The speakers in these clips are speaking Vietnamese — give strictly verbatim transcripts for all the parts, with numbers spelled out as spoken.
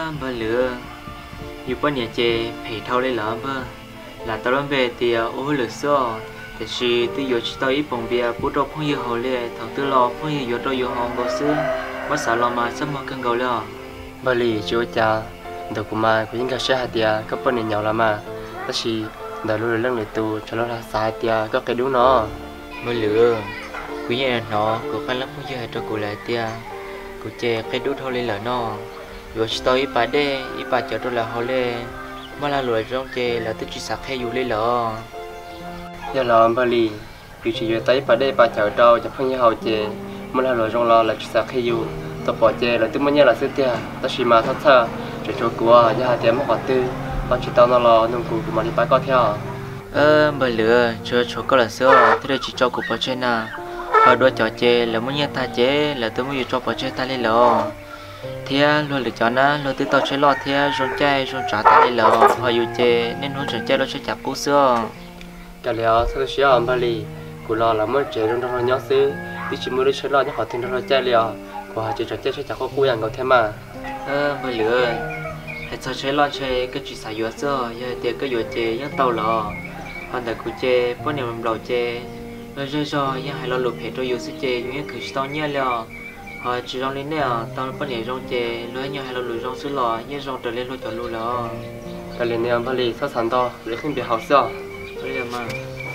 bơ lửa dù bơ nhà chè phải thâu lấy lỡ bơ là tao lên về thì ô lửa xưa thì chỉ tôi vừa chỉ tao ít bồng bia bút đâu không nhiều hồ lệ thằng tôi lo không nhiều vừa đâu vừa hòm bao xưa mất sợ lo mà sắp mất cơn gầu了 bơ lì chú cha đầu của mà của những cái xe hạt tia các bơ này nhỏ lắm mà đó chỉ đầu lúc lưng lưỡi tu cho nó là sai tia có cái đúng nó bơ lửa quý nhà nó có khăn lắm không giờ cho cô lại tia cô chè cái đút thôi lên lỡ nó vừa chỉ tao ít bà đê ít bà chờ tôi là hồ lệ mà là lùi trong chè là tôi chỉ sạc hay dù lên lỡ giờ là bơ lì vì chỉ vừa tới bà đây bà chở trâu cho phong như hậu chè mà là lùi trong lo là chỉ sạc hay dù tập bỏ chè là tôi mới nhớ là xưa tia ta chỉ mà thắt thơ cho cho của nhà hạt tia mất hoạt tư họ chỉ tao nó lo nông cụ của mà đi bán có theo ơ bơ lửa cho cho có là xưa tôi chỉ cho cụ bỏ trên à họ đua trò chè là muốn nhét ta chè là tôi muốn cho bỏ chè ta lên lò thì luôn được cho nó luôn tôi tao chơi lò thì rong chè rong trả ta lên lò họ yêu chè nên hôn rong chè nó sẽ chặt cú xưa cái liệu sao tôi xíu bơ lì cụ lo là mới chè trong trong nhỏ xứ đi chỉ mới đi chơi lo cho họ thêm trong chè liệu của họ chỉ trò chè sẽ chặt có cúอย่างcầu thêm mà ơ bơ lửa hãy cho chơi lon chơi cái chuyện xài dừa xưa giờ tiền cái dừa chè những tàu lò còn tại cụ chè bữa nay mình đầu chè rồi rồi rồi những hai lò lụp hết rồi dừa xí chè những cái tao nhớ了họ chỉ rong lên nè tao bữa nay rong chè rồi những hai lò lụp rong xứ lò những rong trở lên lò chọn lụp lò cái liền này bơ lì sao sản to lấy không bị hao xưa bây giờ mà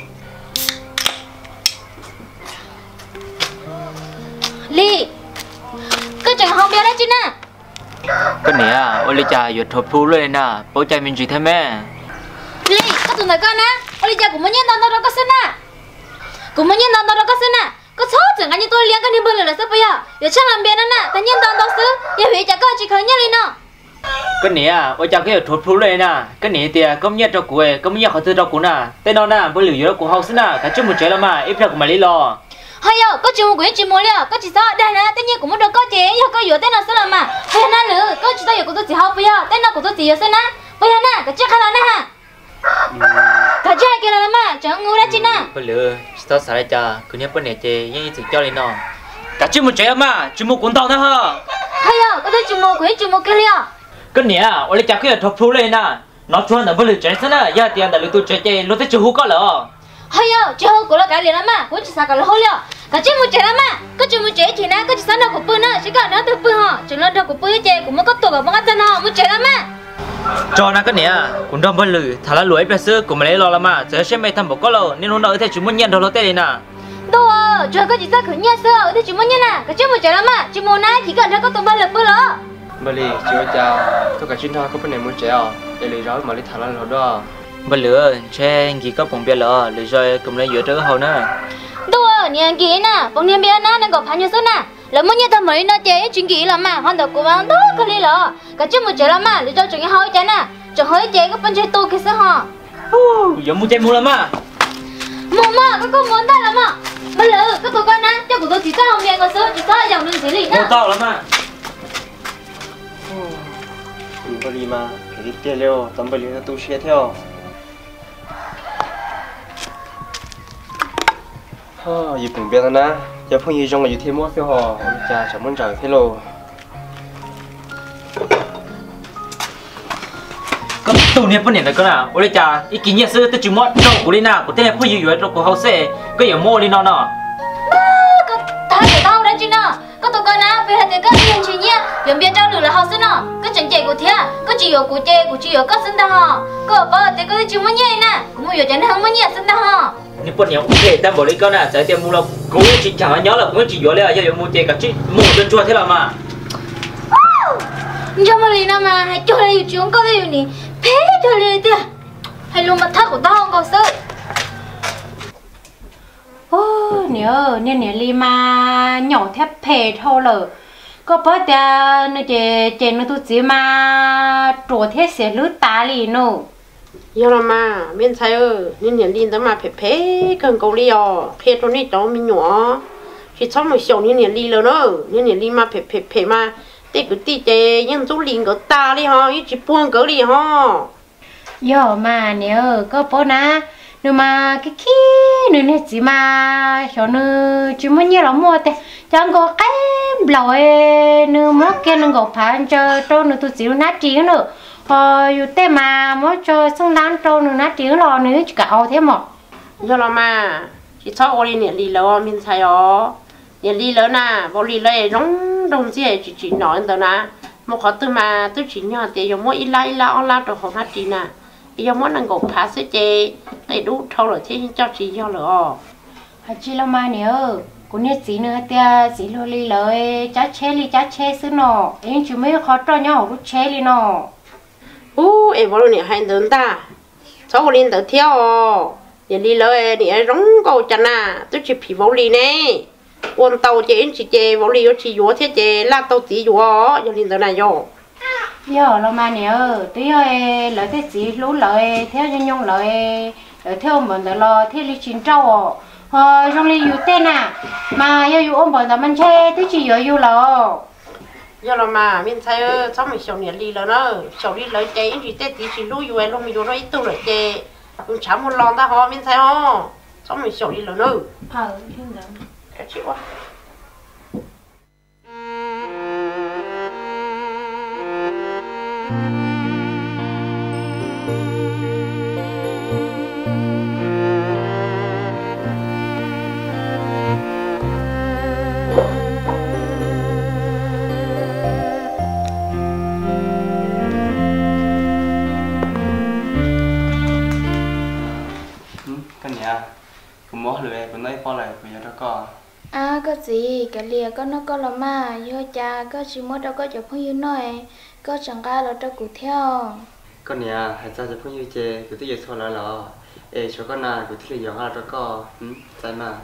Ly cái chuyện không biết đấy chứ nè cái này à ôi cha vừa thổi phu lên nè bố cha mình chỉ thêm mẹ Ly cái tụi này con á ôi cha cũng muốn nhận tao đâu có xin à cũng muốn nhận tao đâu có xin à có số chẳng cái như tôi liên cái đi bơi là sao bây giờ giờ chắc làm biến nè ta nhận tao đâu xứ giờ hủy cha con chỉ khởi nhớ lên nó cái này à ôi cha cái thổi phu lên nè cái này thì công nhận cho cụ ấy công nhận họ tự cho cụ nè tên nó nè bữa lửa của họ xứ nè cái chút một chế là mà ít ra của mà lấy lo hay yo có chuyện của chuyện mua liền có chỉ sao đây nè tất nhiên cũng muốn được có chế yo có vừa tên nào xứ là mà bây giờ nè nữa có chỉ sao giờ của tôi chỉ học bây giờ tên nào của tôi chỉ giờ xứ nè bây giờ nè cái chiếc khăn nè ha cái chiếc kia là mà chẳng ngu đấy chứ nè bữa lửa sao xài lại cha cứ nhớ bữa này chế những sự cho lên nó cái chút một chế mà chút một cuốn tàu nữa ha hay yo có tôi chuyện mua của chuyện mua cái liền cái này à ôi cha cái thổi phu lên nè nó chua là bữa lửa chế xứ nè giờ tiền là lửa tôi chế chế lửa tôi chưa hú có lỡ hay yo chưa hú của nó cái liền lắm mà của chỉ sao cái lỡ hú liền cái chuyện mua chế lắm mà cái chuyện mua chế chỉ nè cái chỉ sao nó của bự nữa chỉ cần nó từ bự họ chỉ nó được của bự chế cũng mới có tuổi của mấy cái chân họ mua chế lắm mà cho nó cái này à cũng đông bớt lử thà là lưỡi bây giờ cũng mới lấy lo lắm mà giờ xem mày thằng bố có lâu nên hôm nào thì chúng muốn nhận đồ lót tê nè đâu à chưa có chỉ sao khởi nhận sơ thì chúng muốn nhận nè cái chuyện mua chế lắm mà chỉ mua này chỉ cần nó có tuổi bự là bự lỡ bơ lì chưa chào tôi cả chuyến thôi có bên này muốn chèo để lấy rau mà lấy thằng là đó bớt lử che gì có bông bia lỡ lử rồi cũng lấy dừa trước hầu nữa đâu à niên kỹ nè bông niên bia nè nó có phá như thế nè là muốn như thằng mới nó chế chuyện kỹ lắm mà hoàn toàn của bạn đó cái gì lỡ cái chuyện mua chế lắm mà để cho chuyện hơi chế nè cho hơi chế cái bên chế tu cái sao họ giờ mua chế mua lắm à mua mà cái con muốn ta lắm à bây giờ cái tụi con nè cho của tôi chỉ sao không nghe có số chỉ sao dòng đơn chỉ lì nè mua tao lắm à bơ lì mà cái đi tiền liều tấm bơ lì nó tu xe theo oh giờ cũng biết rồi nè giờ phong gì trong là giờ thêm mua phiếu họ cha chẳng muốn trời thế lô có tụi này phân này là cái nào ôi cha ý kiến nhận sư tôi chỉ muốn đâu của lên nào của tên này phong gì rồi đâu của hậu sẽ cái giờ mua lên nó nọ có thay để tao đấy chứ nè có tụi con nè về hạt tiền các tiền chỉ nhé dùng bia trao lửa là hậu sẽ nè cái chẳng chạy của thế có chỉ ở của chè của chỉ ở các sinh ta họ có bao tiền có chỉ muốn nhẹ nè cũng muốn ở chẳng không muốn nhẹ sinh ta họ nếu bọn nhau ok ta bảo lấy con nào trái tiền mua là cố chỉ chẳng nhớ là cũng chỉ vô lên giờ mua tiền cả chứ mua đơn chua thế là mà cho mà đi nào mà hãy cho đi chúng có gì nhỉ phê cho đi tiền hay luôn mặt thắt của tao không có sợ ô nhớ nên nhớ li mà nhỏ thép phê thôi lờ có bao giờ nó chỉ chỉ nó tu chỉ mà trổ thế sẽ lướt tá lì nô giờ là mà bên sai ơi nên hiện đi tới mà phải phê cần cầu đi à phê cho nên cháu mình nhỏ khi cháu một xíu nên hiện đi rồi đó nên hiện đi mà phải phải phải mà để cứ tí chế nhưng chú liền có ta đi ha ít chỉ buông cỡ đi ha giờ mà nhớ có bao na nhưng mà cái khi nữa này chỉ mà cho nó chỉ muốn nhớ là mua thế chẳng có cái lội nữa mất kia nó gọt phá cho trâu nữa tôi chịu nát tiếng nữa họ dù thế mà mới cho xong đáng trâu nữa nát tiếng lò nữa chỉ cả ao thế mà do là mà chỉ cho ô đi niệm đi lâu mình thấy ó niệm đi lâu nè vô đi lâu nóng đông gì chỉ chỉ nói đó nè một khó từ mà tôi chỉ nhỏ thì giống mỗi ít la ít la on la rồi không nát gì nè giống mỗi năng gọt phá sẽ chê đầy đủ thâu rồi thế cho chỉ do rồi hả chị lo mà nhớ cũng như chị nữa tia chị lo li lời chá chế li chá chế xứ nọ em chỉ mới khó cho nhau lúc chế li nọ u em vào niệm hay đến ta cháu lên tới theo niệm đi lâu niệm rong cầu chân à tôi chỉ phì vào đi nè quân tàu chế em chỉ chế vào đi chỉ vô thế chế là tàu chỉ vô giờ lên tới này vô giờ lo mà nhớ tí ơi lời thế chị lú lời theo nhân nhung lời lời theo mình lời lo theo li chín trâu ờ trong li yêu tên à mà yêu yêu ôm bọn tao mình chơi tôi chỉ yêu yêu lo giờ là mà mình thấy cháu mình sống niệm đi lâu nữa sống đi lâu chế em chỉ tết tí chỉ lú yêu em luôn mình vô nó ít tu rồi chế mình chấm một lon ta ho mình thấy ho cháu mình sống đi lâu nữa ờ thiên nào cái chịu quá mua lười bữa nay bao lại bây giờ đó có à có gì cái lìa có nó có là mà vô cha có chỉ mới đâu có chụp phong yêu nói có chẳng ra là cho cụ theo con nhà hãy ra chụp phong yêu chè cứ tiếp tục là là ê cho con nào cứ tiếp tục giờ đó có tại mà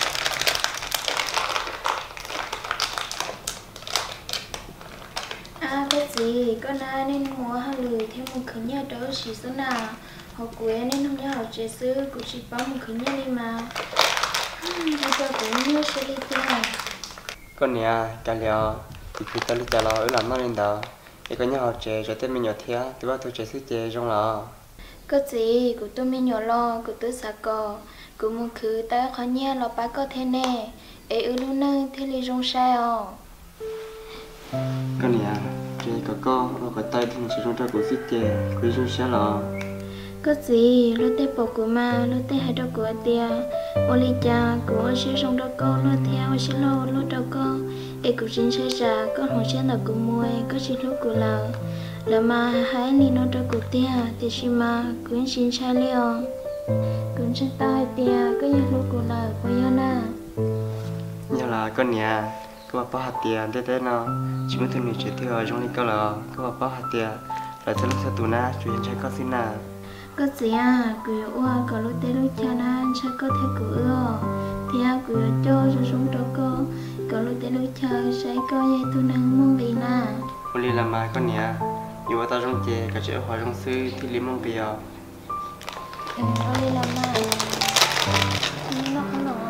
à có gì con ai nên mua hai lười thêm một khởi nhà đó chỉ số nào họ quê nên không nhớ họ chế sư cũng chỉ bao một khởi nhà đi mà bây giờ cũng nhớ sẽ đi theo con nhà cả liều thì khi ta đi chợ lo ở làm nó lên đó thì có nhớ họ chế cho tên mình nhỏ thía thì bao tôi chế sư chế trong lò có gì của tôi mình nhỏ lo của tôi xả cò của một khứ ta khó nhớ là ba có thế nè ê ư luôn nâng thế li rong sai à con nhà chế có co ở cái tay thì chỉ trong tay của sư chế quý trong xe lò có gì lúc tết bọc của ma lúc tết hai đôi của tia ô li cha của sẽ trong đó con lúc theo sẽ lo lúc đó con e cũng chính sẽ ra con hồ sẽ là của mùi có chỉ lúc của là là mà hãy ni nó đó của tia thì chỉ mà cũng chính sai liền cũng sẽ tai tia có như lúc của là của yo na như là con nhà có bao hạt tiền thế thế nó chỉ muốn thêm nhiều chuyện theo trong lịch câu là có bao hạt tiền là sẽ lúc sau tù na chuyện trái có xin nào có gì à cười oa có lúc tết lúc cha na cha có thể cười thì à cười cho rồi sống đó có có lúc tết lúc cha sẽ có dây tu năng mong đi na cô đi làm mai con nhà nhiều tao trong chè cả chợ hoa trong sư thì lý mong bìa em có đi làm mà nó không nổi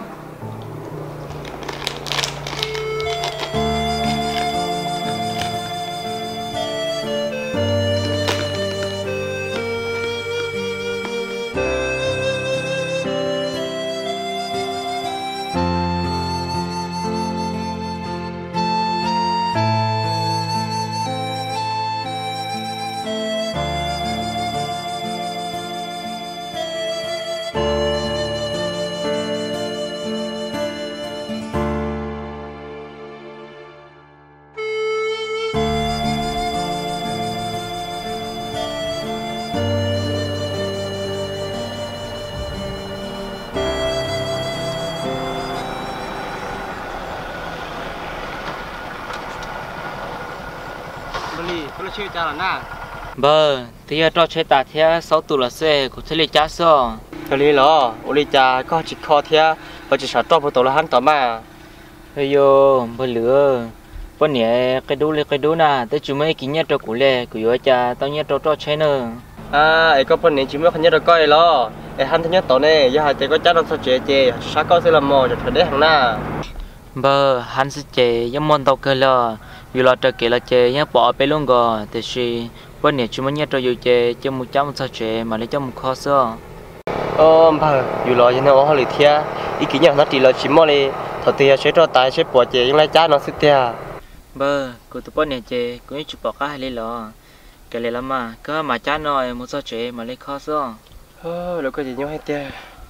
chơi cha là na bơ thì cho chơi ta thế sáu tuổi là xe của thế li cha sao cái lý lo ô lý cha có chỉ kho thea và chỉ sợ to vào tổ là hắn tỏ mà bây giờ bơ lửa bữa nè cái đu lên cái đu na tới chúng mấy kinh nghiệm cho cụ lệ của yo cha tao nhớ cho cho chơi nữa à ấy có phần này chỉ mới không nhớ được coi lo ấy hắn thứ nhất tổ này giờ hai chị có chắc nó sao chế chế sao có sẽ làm mò cho thời đấy hàng na bơ hắn sẽ chế giống món tàu cơ lo vì lo cho kể là chế nhớ bỏไป luôn rồi thì si bữa nè chúng mấy nhớ cho yo chế cho một trăm sao chế mà lấy cho một kho sao ôm bà dù lo như nào họ lì thea ý kiến nhà nó chỉ là chỉ mò này thọ tia sẽ cho tài sẽ bỏ chế những lai cha nó sẽ tia bơ cô tụi bọn này chế cũng chụp bỏ cái hay lò cái này lắm mà cứ mà cha nói một số chế mà lấy khó sao ơ lúc cái gì nhau hay tia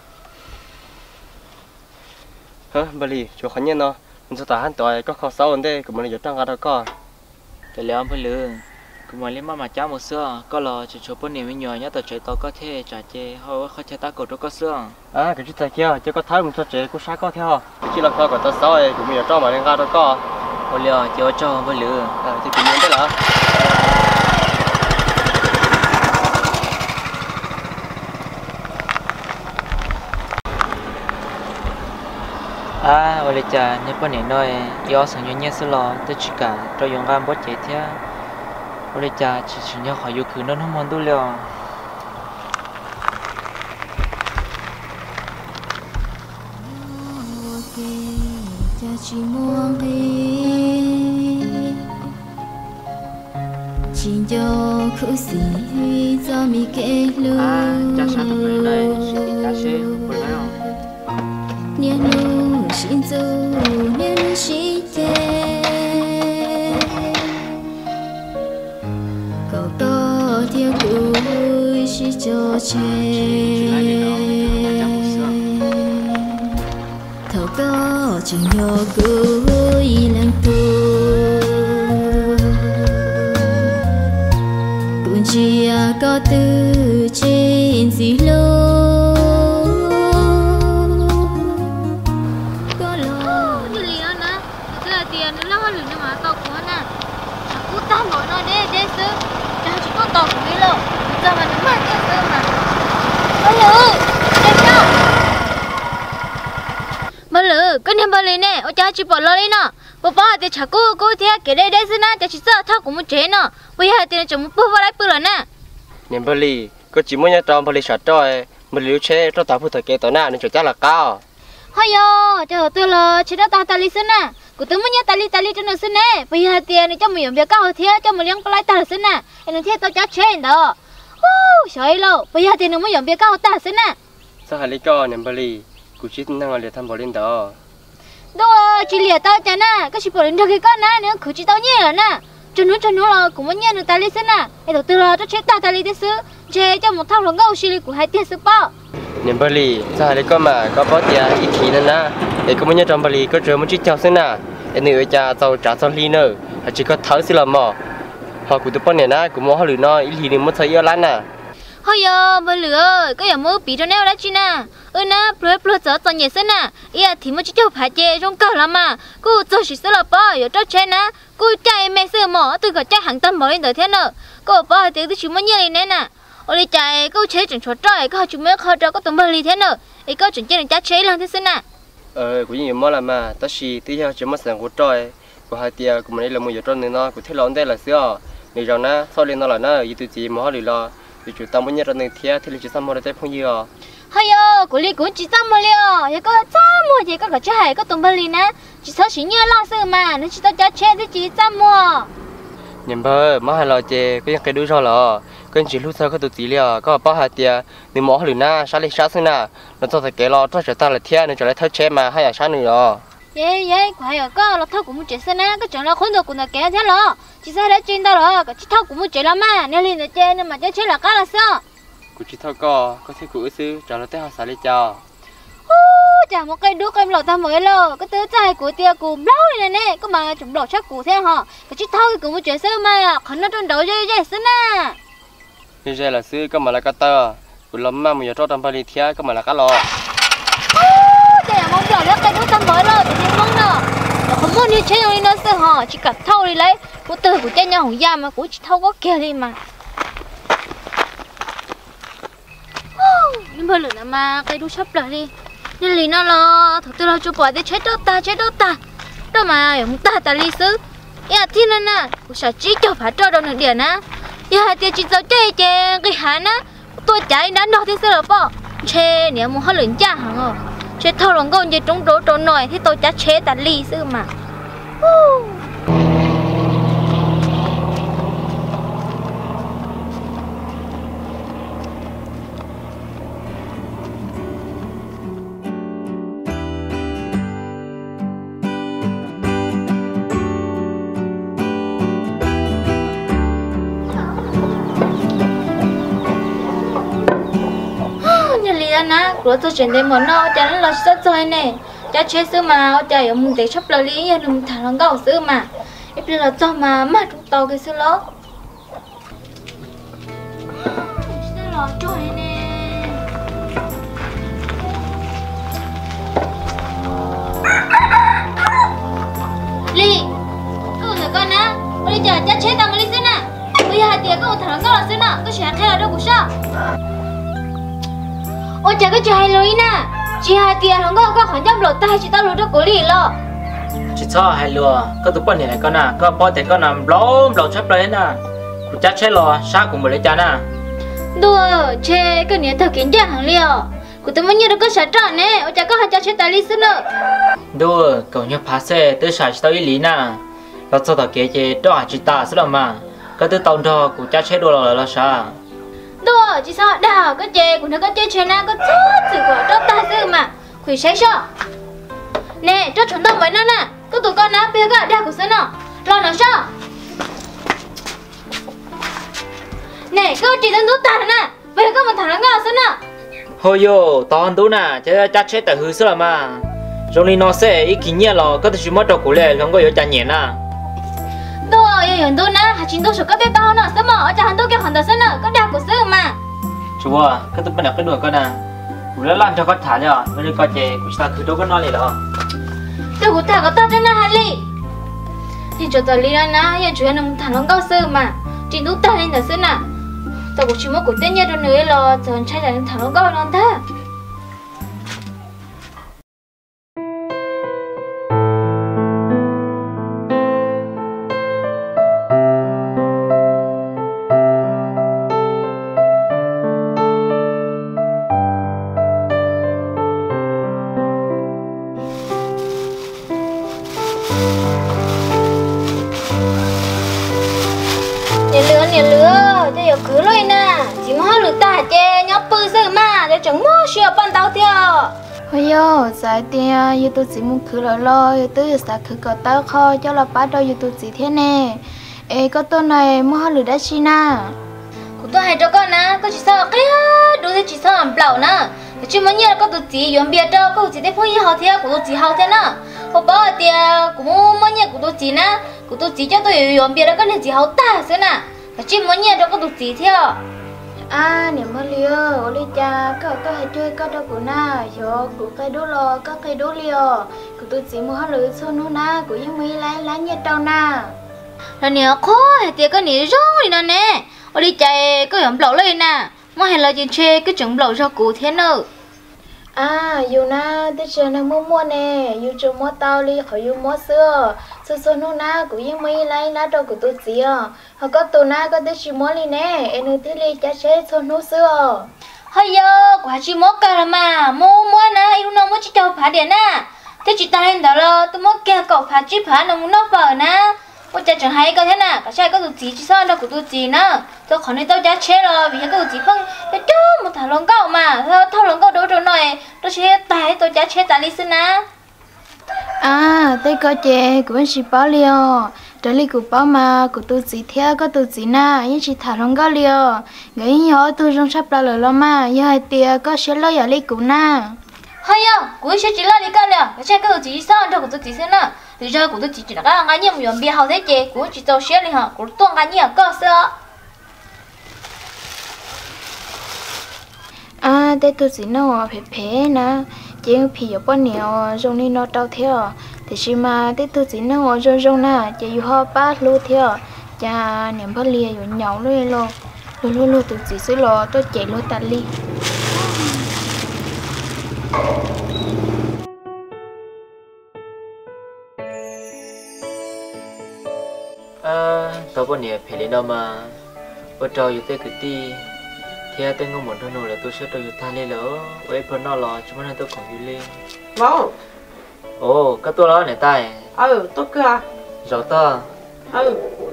hả bà lì chỗ khó nhiên nó mình sẽ tả hắn tuổi có khó sáu vấn đề của mình là trong đó có cái này ông phải lừa cũng mà lấy mà mà cha một xưa có lò chỉ chụp bọn này mới nhỏ nhá tao chế tao có thể trả chế thôi khó chế ta cổ có xưa à cái chuyện kia chứ có thấy một số chế cũng sai có theo chỉ là có của tao sáu ấy của mình ở trong mà lên ra đó có hồi lừa chỉ cho ông phải lừa à thì tự nhiên thế là à hồi cha nếu bọn này nói do sản xuất nhẹ xưa lò tôi chỉ cả cho dùng gam bớt chế thế hồi cha chỉ chỉ nhớ khỏi yêu cứ nó không muốn đâu liền chỉ muốn chỉ cho khứ sĩ cho mi kể luôn à cha sao tụi mình đây xin cha xin buồn nói không nhớ nu xin du nhớ nu xin thế cậu có theo cuối chỉ cho chơi thầu có chỉ nhớ cuối lần tu cũng chỉ có từ trên gì lâu có lo như lý đó nè thế là tiền nó lâu hơn nữa mà tao cũng nè chắc cũng tao nói nó để để sư cha chỉ có tao cũng biết rồi giờ mà nó mà tiền sư mà ôi lử đẹp đâu mà lử cái niệm bao lì nè ôi cha chỉ bỏ lo đi nè bố bố thì chắc cô cô thì cái đây đây sư nè cha chỉ sợ thao cũng muốn chế nè bây giờ tiền chồng muốn bố vào lại bự rồi nè niệm bà lì có chỉ muốn nhớ trong bà lì sợ trôi mình liều chế cho tao phụ thời kế tối nào nên chỗ chắc là cao hay yo chờ tôi là chỉ đã ta ta lý sư nè cô tôi muốn nhớ ta lý ta lý cho nó sư nè bây giờ tiền cho mình dùng việc cao thế cho mình liên lại ta sư nè em thấy tao chắc chế đó ô sợ lâu bây giờ tiền nó muốn dùng việc cao ta sư nè sao hai lý co niệm bà lì cụ chỉ năng là để thăm bảo lên đó đâu chỉ liệt tao chả nè cái chỉ bảo lên được cái con nè nếu cứ chỉ tao nhớ là nè cho nó cho nó là cũng muốn nhớ được ta lý sư nè em đầu tư là cho chế ta ta lý sư chế cho một thao lòng gạo xí của hai tiền sư bao niệm bà lì sao hai lý co mà có bao tiền ít khí nữa nè để có muốn nhớ trong bà lì có chờ muốn chích chào xin nè em nữ cha tao trả xong ly nữa chỉ có tháo xí là mỏ họ cụ tụi bọn này nè cũng muốn họ lừa nó ít ly nữa muốn thấy yêu lắm nè hay yo mà lừa cái gì mới bị cho neo đã chi nè ơ nè plei plei giờ tao nhớ xin nè ý thì mới chỉ cho phải chơi trong cờ lắm mà cô cho chỉ sẽ là bao giờ cho chơi nè cô chạy mẹ sửa mỏ từ cái chạy hàng tâm mới tới thế nữa cô bao thì tôi chỉ mới nhớ này nè nè ôi chạy cô chơi chuẩn chuẩn trời cô chúng mới khó cho có tụi mình thế nữa ý cô chuẩn chơi để chơi làm thế xin nè ờ cũng như mà là mà tao chỉ tí theo chỉ mất sản của trời của hai tia của mình đây là một giờ tròn nữa nó của thế lớn đây là xưa người giàu na sau lên nó là nó ý tụi chị mà họ lừa lo thì chúng ta muốn nhớ trong này thế thì chỉ xong một cái phong gì à hay yo của lý cũng chỉ xong một liều vậy có xong một gì có cả chơi có tụi mình nè chỉ sợ chỉ nhớ lo sự mà nên chỉ tao chơi chơi thì chỉ xong một nhầm bơ mà hai lò chè có những cái đứa rồi lò cái chỉ lúc sau có tụi chị liều có bao hai tia nếu mà họ lừa na sao lấy sao xí na nó cho thằng cái lò cho chúng ta là thế nên cho lấy tháo chế mà hay là sao nữa ye ye quay ở có là thao cũng muốn chơi xin nè cái chuyện là khốn được cũng là kéo thế lo chỉ sao đã chuyên tao rồi cái thao cũng muốn chơi lắm mà nếu liền được chơi nên mà chơi chơi là cá là sao cụ chỉ thao co có thể cụ sư trả lời tới họ xả lấy cho chả một cây đuốc em lột ta mới lờ cái tứ trai của tia cùng lâu này nè có mà chúng lột chắc cụ theo họ cái chiếc thau cũng muốn chơi sơ mà khẩn nó trong đầu dây dây sơ nè như vậy là sư có mà là cá tơ cụ lắm mà mình cho trong bali thia có mà là cá lò chả mong lột lấy cây đuốc ta mới lờ thì thêm mong nè nó không muốn đi chơi đi nó sơ họ chỉ cả thau đi lấy của từ của chơi nhau hùng già mà của chỉ thau có kia đi mà nhưng mà lửa mà cây đuốc sắp lại đi nên lý nó lo thật tôi lo chụp bỏ để chết đâu ta chết đâu ta đâu mà ông ta ta lý sư ya thiên anh à tôi sợ chỉ cho phải cho đâu nữa điện á ya thì chỉ sợ chơi chơi cái hả á tôi chạy đến đâu thì sao được bỏ chơi nếu muốn hơi lớn cha hả ngờ chơi thâu lòng con chơi trống đố trốn nồi thì tôi chắc chế ta lý sư mà nhà lì đó nè của tôi chuyển đến món nó cha nó là rất rồi nè cha chơi xưa mà cha ở mùng để chấp lời lý nhà đừng thằng nó gạo xưa mà em bây giờ cho mà mà chúng tao cái xưa đó xưa là trời nè lì cứ thằng con á bây giờ cha chơi tao mới lý xưa nè bây giờ tiền cứ thằng nó gạo xưa nè cứ chuyện thay là đâu cũng sao ôi chả cái chuyện lối nè chị hai tiền không có có khoản dâm lột tay chị tao lột được cố lì lo chỉ cho hai lúa có tụi con này con à có bao tiền con nằm lố lố chấp lấy nè cũng chắc chết lo sao cũng mới lấy cha nè đùa chê cái này thật kiến trang hàng liều của tụi mình như được có sợ tròn nè ôi chả có hai cha chết tay lý xứ nữa đùa cậu nhớ phá xe tới xài tao ý lý nè nó cho tao kể chế đó chỉ ta sẽ làm mà cái thứ tao đó cũng chắc chết đồ là là sao đùa chị sao đào có chê của nó có chê chê na có chút sự của đó ta sư mà khủy sáng sao nè cho chúng ta mấy năm nè cứ tụi con á bây giờ đào của sân nào lo nó sao nè cứ chỉ đến lúc ta nè bây giờ có một thằng nó ngao sân nào hồi yo tao tú nè chứ chắc chết tại hư sữa mà rồi đi nó sẽ ý kiến nhẹ lo có thể chỉ mất đồ của lệ không có yếu chán nhẹ nè đùa yêu yêu đùa nè hạt chín đùa số có thể tao nè sớm mà ở trong đùa cái hoàn toàn sân nè có đào của sư mà chúa cái tụi bên nào cái đùa con nè cũng đã làm cho con thả rồi bây giờ con chè cũng sao cứ đâu có nói gì đâu tôi cũng thả có tao cho nó hả li thì cho tao li ra nè giờ chuyện nó thằng nó cao sư mà chỉ đút ta lên là sư nè tao cũng chỉ muốn của tên nhà đâu nữa lo giờ trai là thằng nó cao non thế nhà lứa cho giờ cứ lôi nè chỉ muốn lừa ta chê nhóc bự sư mà để chẳng mua sữa ban tao theo ôi yo giải tiền yêu tôi chỉ muốn cứ lôi lo yêu tôi sẽ cứ có tao kho cho là bắt đầu yêu tôi chỉ thế nè ê có tôi này mua lừa đã chi na của tôi hay cho con nè có chỉ sao cái đối với chỉ sao làm blau nè chỉ muốn nhớ có tôi chỉ dùng bia đâu có chỉ để phong yêu hậu theo của tôi chỉ hậu theo nè hôm bữa thì cũng muốn nhớ của tôi chỉ nè của tôi chỉ cho tôi dùng bia đó có nên chỉ hậu ta xưa nè chỉ muốn nhớ đâu có được gì theo à niệm mơ liêu ô li cha có có hay chơi có đâu của na yo của cây đố lo có cây đố liêu của tôi chỉ mua hết lưỡi xuân nu na của những mấy lá lá nhật đâu na rồi nè khó hay tiệt cái này rong đi nè nè ô li cha có dùng lẩu lên nè mua hay là chuyện chơi cái chừng lẩu cho cụ thế nữa à yêu na tới giờ nó mua mua nè yêu cho mua tao đi khỏi yêu mua sữa sữa sữa nu na của những mấy lá lá đâu của tôi chỉ à họ có tôi na có tới chỉ mua đi nè em nói tới đi cha chế sữa nu sữa hay giờ quả chỉ mua cả mà mua mua nè yêu nó mua chỉ cho phá điện nè thế chỉ ta lên đó là tôi mua kia cậu phá chỉ phá nó muốn nó phở nè ôi cha chẳng hay có thế nè cả trai có tôi chỉ chỉ sao đâu của tôi chỉ nè tôi khỏi nói tôi cha chế rồi vì cái chỉ phân cái chú một thằng lông cậu mà thao lông cậu đối rồi này tôi chế tài tôi cha chế tài lý sư nè à tôi có chế của anh chị bảo liều trở lại của bảo mà của tôi chỉ theo có tôi chỉ na nhưng chỉ thả lông cậu liều người nhỏ tôi trong sắp ra lời lo mà giờ hai tia có chế lo giờ lấy của na hay à của anh chỉ là đi cái liều cái trai có tôi chỉ sao đâu của tôi chỉ thế nè thì giờ của tôi chỉ chỉ là cái ngay nhiều dùng bia hậu thế chế của chỉ tôi chế đi hả của tôi ngay nhiều cơ sở à đây tôi chỉ nó phải phê nè chỉ phi ở bên nhiều trong này nó đau theo thì chỉ mà đây tôi chỉ nó trong trong nè chỉ họ ba lô theo cha niệm phát lia rồi nhậu luôn lo luôn luôn luôn tôi chỉ xử lo tôi chạy lo tạt ly à tao bọn này phải lên đâu mà ở trò như thế cái ti thì tôi ngồi một thằng nào là tôi sẽ tôi thay lên lỡ với phần nó là chúng mình tôi còn đi lên vâng ồ các tôi đó này tay ừ tôi cơ à rõ to ừ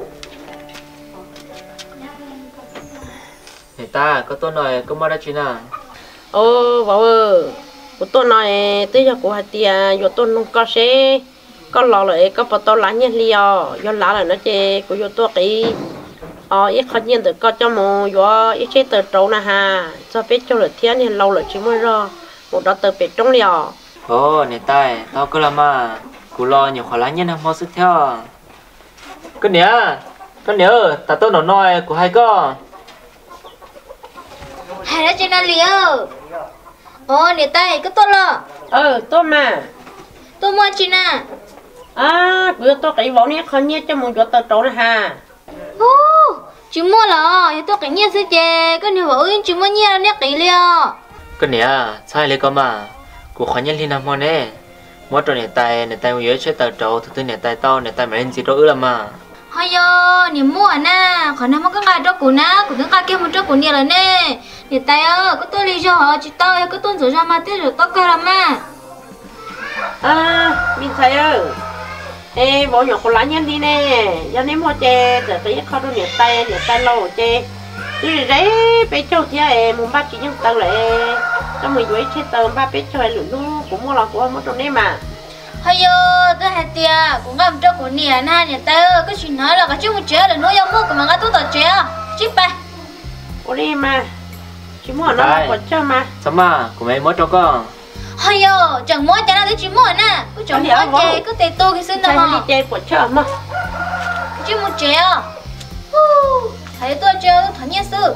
này ta có tôi nói có mà đã chuyện à ờ bảo ơi của tôi nói tới giờ của hai tia giờ tôi không có xe có lò lại có bắt tôi lá nhẹ liò do lá là nó chê của yo tôi cái ờ ít khó nhiên được có cho một gió ít chế tờ trâu nè ha cho biết cho lợt thiên thì lâu rồi chỉ mới rồi một đó tờ biết trong liò ồ nè tay tao cứ làm mà cú lo nhiều khó lắm nhân hàng mò sức theo cái nè cái nè ta tôi nói nói của hai con hay là trên nào liều ồ nè tay cứ tôi lo ờ tôi mà tôi mua chị nè à bữa tôi cái vỏ này khó nhiên cho một gió tờ trâu nè ha ô chị mua là tôi cái nhiên sẽ chè cái nhiều vợ chị mua nhiên nè cái liều cái nè sai lấy con mà của khó nhân liên hàng mò nè mỗi trò nè tay nè tay một yếu chơi tờ trâu thứ tư nè tay to nè tay mà lên gì đó ư làm mà hay yo nè mua nè còn nào mà có ngày đó của nè của những cái kia một chỗ của nè là nè nè tay ơ có tôi đi cho họ chị tao có tôi rồi ra mà thế rồi tao cái làm mà à mình thấy ơ ê vỏ nhỏ của lá nhân đi nè giờ nếu mua chè giờ cái khó đâu nè tay nè tay lâu chè đi đấy bé châu thì em muốn bắt chị nhưng tao lại cho mình với chết tao ba bé châu lũ lũ cũng mua là của mua trong đấy mà hay yo tôi hay tia cũng gặp chỗ của nè na nè tay ơ cái chuyện nói là cái chuyện một chế là nuôi ông mua của mà cái tôi tao chế chip bay ở đây mà chỉ mua nó là của cho mà sao mà của mấy mỗi trò con hay yo chẳng mua chả nào để chỉ mua nè cứ chẳng mua chế cứ tê tô cái xin đâu mà đi chơi của cho mà chứ một chế à thấy tôi chơi thật nhẹ sự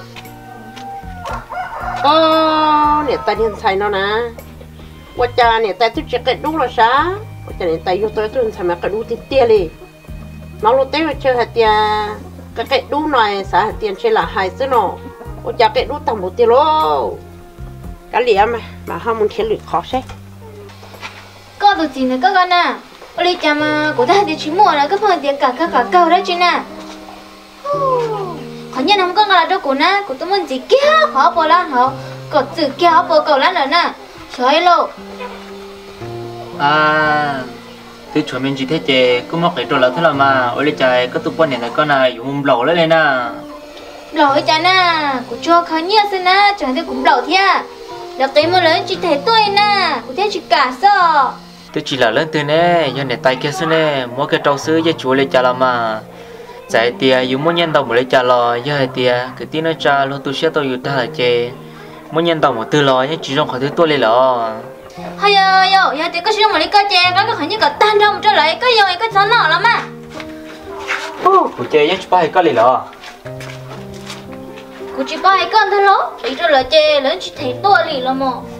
ờ nè tay nhân xài nó nè qua cha nè tay tôi chỉ cái đúng là sao qua cha nè tay vô tôi tôi xài mà cái đúng tiền tiền đi nó lúc tới chơi hạt tiền cái cái đúng này xã hạt tiền chơi là hai xứ nó qua cha cái đúng tầm một tiền lô cái liệt mà mà không muốn खेल lượt khó xét có được gì nữa các con à ở đây chả mà của ta thì chỉ mua là các phần tiền cả cả cả cầu đấy chứ nè khó nhận không có ngờ là đâu của nè của tôi muốn gì kia khó bỏ lan hả có chữ kia khó bỏ cầu lan rồi nè trời lộ à từ chuẩn mình chỉ thế chế cứ móc cái đồ là thế là mà ở đây trái có tụ quan này là con này dùng lẩu lên lên nè lẩu chả nè của cho khó nhận xem nè chẳng thấy cũng lẩu thế được cái mà lớn chỉ thấy tôi nè của thế chỉ cả sao tôi chỉ là lớn từ nè do này tay kia xưa nè mỗi cái trâu xứ với chúa lên chả là mà giải tia dùng mỗi nhân tàu một lấy chả lò do hai tia cái tin nó cha luôn tôi sẽ tôi dùng ta là chè mỗi nhân tàu một tư lò nhưng chỉ trong khỏi thứ tôi lên lò hay ơi yo ya thì có chuyện mà đi coi chè cái cái như cả tan đâu trở lại cái yo cái chán nọ lắm à của chè nhưng chỉ có lên lò của chị ba con thôi lố đi trở lại chè lớn chỉ thấy tôi lì lắm mà